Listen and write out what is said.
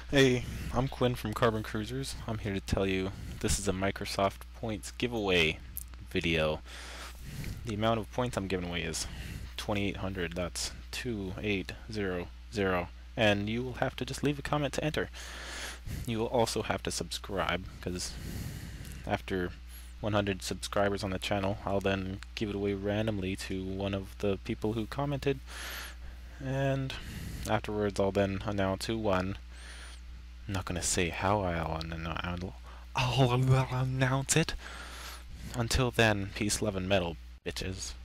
Hey, I'm Quinn from Cruisers. I'm here to tell you this is a Microsoft points giveaway video. The amount of points I'm giving away is 2,800. That's 2800. And you will have to just leave a comment to enter. You will also have to subscribe, because after 100 subscribers on the channel, I'll then give it away randomly to one of the people who commented. And afterwards, I'll then announce who won. I'm not gonna say how I'll announce it. Until then, peace, love, and metal, bitches.